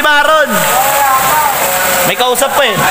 Maron. May kausap pa eh.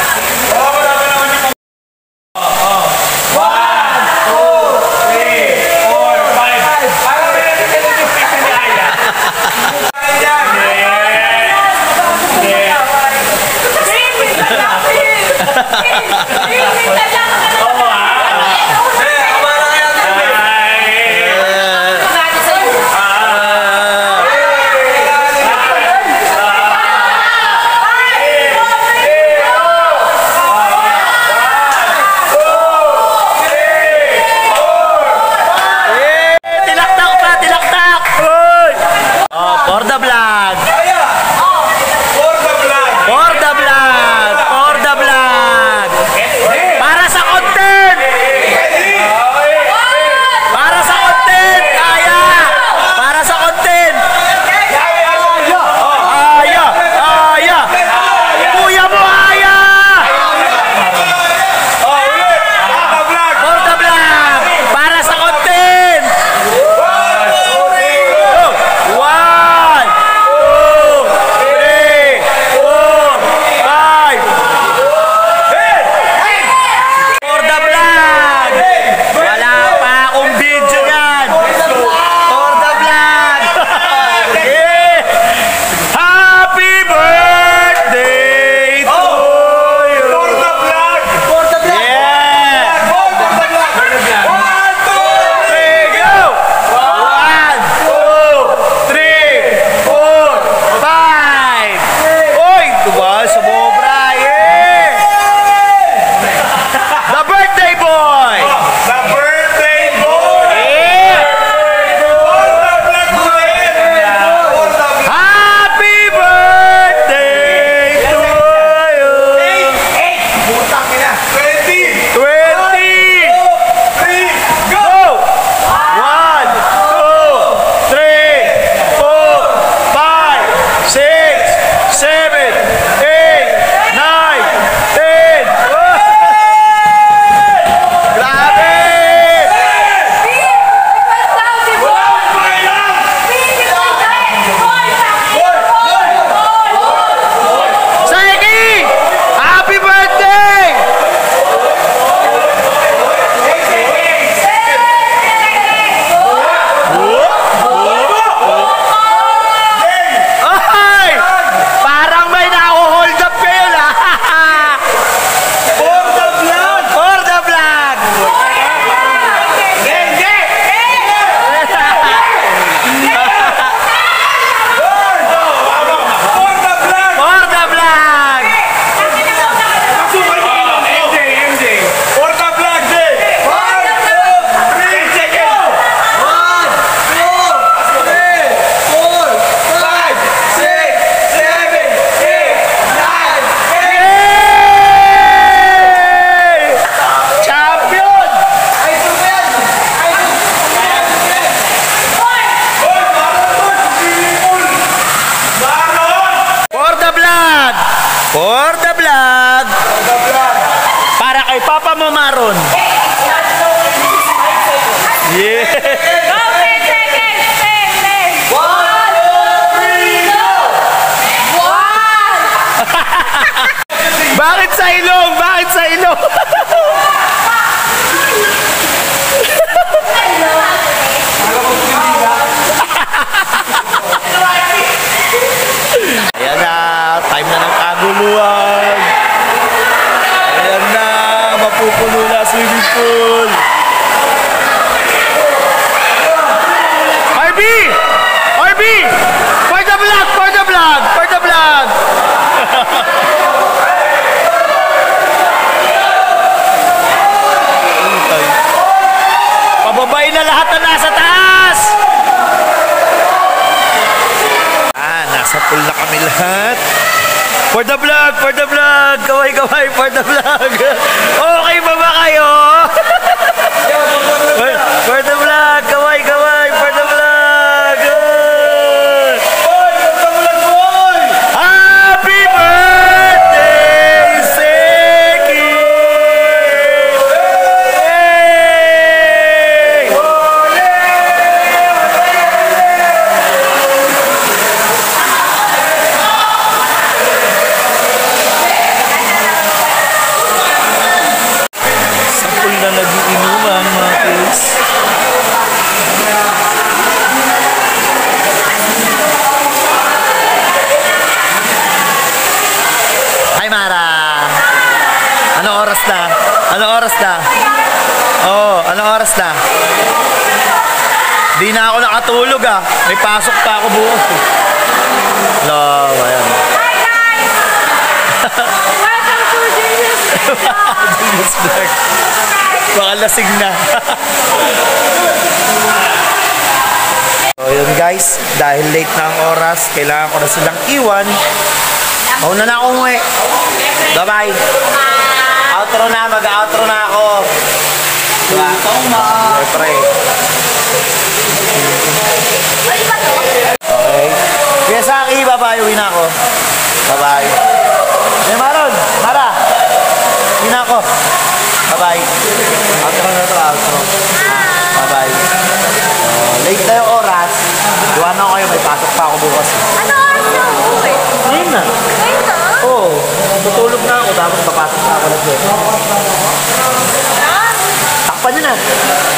For the vlog. Para kay Papa mo Maron. Yeah. Bakit sa ilong? Bakit sa ilong? Ayan na, time na ng kaguluhan. Ayan na, mapupuno na swimming pool. RB! RB! For the vlog! For the vlog! For the vlog! Pababain na lahat na nasa taas! Nasa pool na kami lahat. For the vlog! For the vlog! Kaway-kaway for the vlog! Okay ba ba kayo? For the vlog! Kaway-kaway for the vlog! Happy birthday, Seki! Bye, Mara. Ano oras na? Ano oras na? Oh, ano oras na? Di na ako nakatulog ah. May pasok pa ako bukas. Hello, ayan. Hi guys! Welcome to Genius Genius Vlog. Baka lasing na. So yun guys, dahil late na ang oras, kailangan ko na silang iwan. Mauna na ako umuwi. Bye-bye. Outro na, mag-outro na ako. Diba? Siyempre. Okay. Kaya sa akin, bye-bye. Uwi na ako. Bye-bye. Hey, Maron! Mara! Uwi na ako. Bye-bye. Outro na ito, outro. Bye-bye. Late na yung oras. Iwan ako kayo, may pasok pa ako bukas. Ano oras na uuwi? Ngayon na. Ngayon na? Oo. Tutulog na ako, tapos papasok na ako na siya. Takpan nyo na.